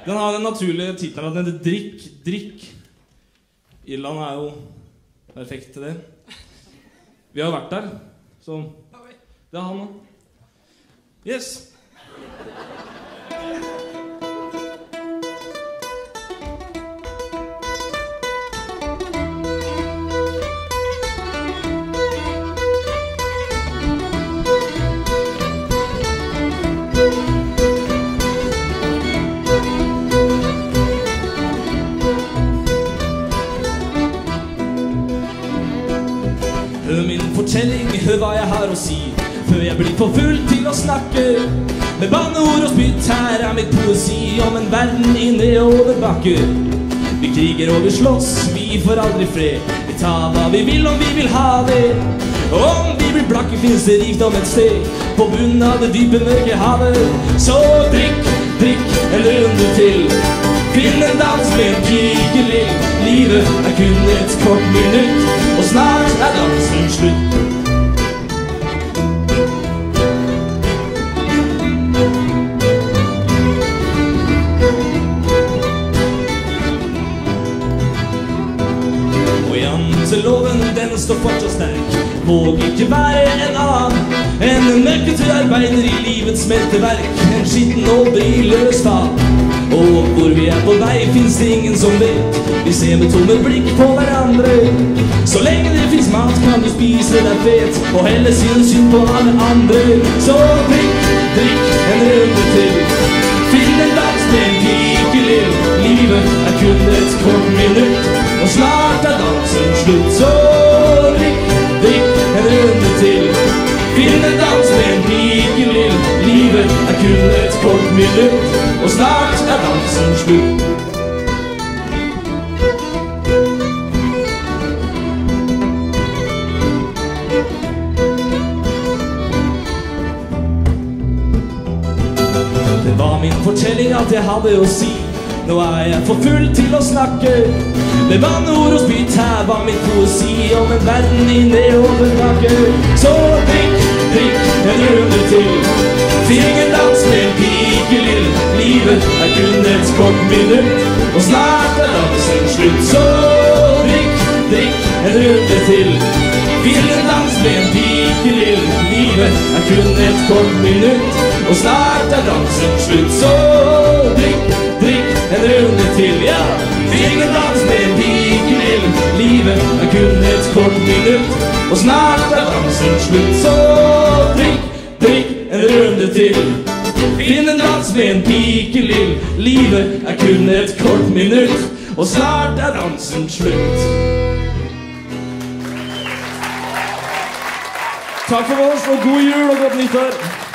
Den har den naturlige titelen at den heter Drikk. Irland er jo perfekt til det. Vi har vært der, så det er han nå. Yes! Hør min fortelling, hør hva jeg har å si, før jeg blir for full til å snakke. Med banneord og spytt, her er mitt poesi om en verden i nedoverbakke. Vi kriger og vi slåss, vi får aldri fred. Vi tar hva vi vil om vi vil ha det. Om vi blir blakke, finnes det rikdom et sted på bunnen av det dype mørke havet. Så drikk, drikk en runde til. Finn en dans med en pigelill. Livet er kun et kort minutt, og snart er dansen slutt. Og janteloven, den står fortsatt sterk. Våg ikke være en annen enn en mørkete arbeider i livets smelteverk. En skitten og brilløs far. Og hvor vi er på vei, finnes det ingen som vet. Vi ser med tomme blikk på hverandre. Så lenge det finnes mat, kan du spise deg fet og helle sin synd på alle andre. Så drikk, drikk en runde til. Finn en dans med en pigelill. Livet er kun et kort minutt, og snart er dansen slutt. Så drikk, drikk en runde til. Finn en dans med en pigelill. Livet er kun et kort minutt, og snart er dansen slutt. Det var min fortelling alt jeg hadde å si. Nå er jeg for full til å snakke. Med banneord og spytt, her var min poesi om en verden i nedoverbakke. Så drikk, drikk en runde til. Finn en dans med en pigelill. Livet er kun et kort minutt, og snart er dansen slutt. Så drikk, drikk en runde til. Finn en dans med en pigelill. Livet er kun et kort minutt, og snart er dansen slutt. Så drikk, drikk en runde til, ja. Finn en dans med en pigelill. Livet er kun et kort minutt, og snart er dansen slutt. Så drikk, drikk en runde til. Finn en dans med en pigelill. Livet er kun et kort minutt, og snart er dansen slutt. Takk for oss, og god jul og godt nyttår.